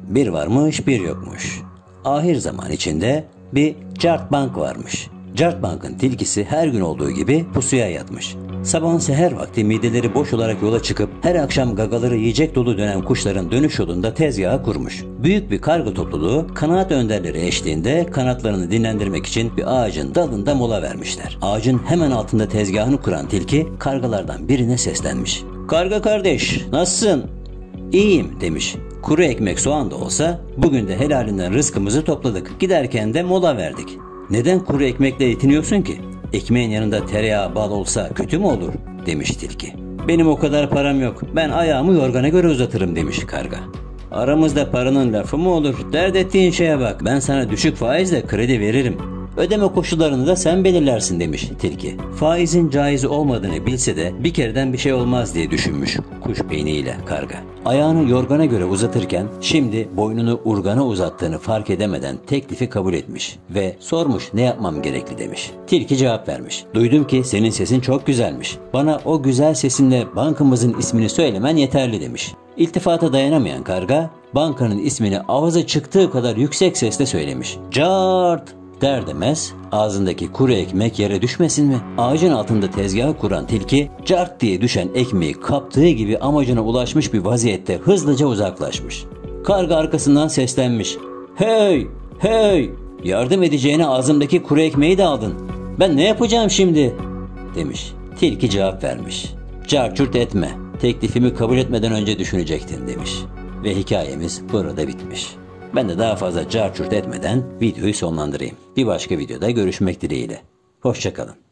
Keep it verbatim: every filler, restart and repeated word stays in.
Bir varmış bir yokmuş. Ahir zaman içinde bir Cart Bank varmış. Cart Bank'ın tilkisi her gün olduğu gibi pusuya yatmış. Sabahın seher vakti mideleri boş olarak yola çıkıp her akşam gagaları yiyecek dolu dönen kuşların dönüş yolunda tezgahı kurmuş. Büyük bir karga topluluğu kanaat önderleri eşliğinde kanatlarını dinlendirmek için bir ağacın dalında mola vermişler. Ağacın hemen altında tezgahını kuran tilki kargalardan birine seslenmiş. "Karga kardeş, nasılsın?" "İyiyim," demiş. "Kuru ekmek soğan da olsa bugün de helalinden rızkımızı topladık. Giderken de mola verdik." "Neden kuru ekmekle yetiniyorsun ki? Ekmeğin yanında tereyağı, bal olsa kötü mü olur?" demiş tilki. "Benim o kadar param yok. Ben ayağımı yorgana göre uzatırım," demiş karga. "Aramızda paranın lafı mı olur? Dert ettiğin şeye bak. Ben sana düşük faizle kredi veririm. Ödeme koşullarını da sen belirlersin," demiş tilki. Faizin caiz olmadığını bilse de bir kereden bir şey olmaz diye düşünmüş kuş beyniyle karga. Ayağını yorgana göre uzatırken şimdi boynunu urgana uzattığını fark edemeden teklifi kabul etmiş ve sormuş ne yapmam gerekli demiş. Tilki cevap vermiş. "Duydum ki senin sesin çok güzelmiş. Bana o güzel sesinle bankamızın ismini söylemen yeterli," demiş. İltifata dayanamayan karga bankanın ismini ağza çıktığı kadar yüksek sesle söylemiş. "Cart!" der demez ağzındaki kuru ekmek yere düşmesin mi? Ağacın altında tezgahı kuran tilki cart diye düşen ekmeği kaptığı gibi amacına ulaşmış bir vaziyette hızlıca uzaklaşmış. Karga arkasından seslenmiş. "Hey! Hey! Yardım edeceğine ağzımdaki kuru ekmeği de aldın. Ben ne yapacağım şimdi?" demiş. Tilki cevap vermiş. "Carçurt etme. Teklifimi kabul etmeden önce düşünecektin," demiş. Ve hikayemiz burada bitmiş. Ben de daha fazla carçurt etmeden videoyu sonlandırayım. Bir başka videoda görüşmek dileğiyle. Hoşça kalın.